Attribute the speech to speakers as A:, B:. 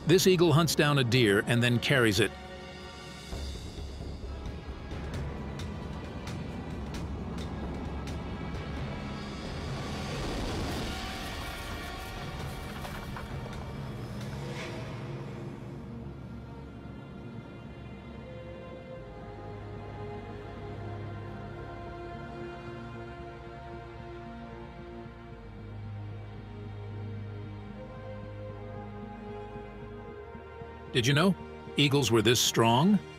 A: This eagle hunts down a deer and then carries it. Did you know? Eagles were this strong?